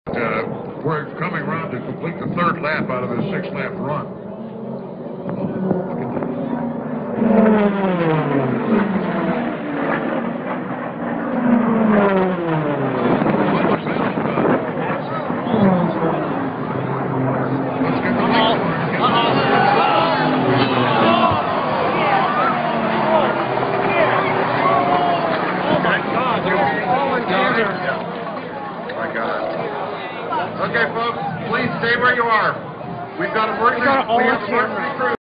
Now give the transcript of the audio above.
We're coming around to complete the third lap out of the 6-lap run. Okay, folks, please stay where you are. We've got emergency crew.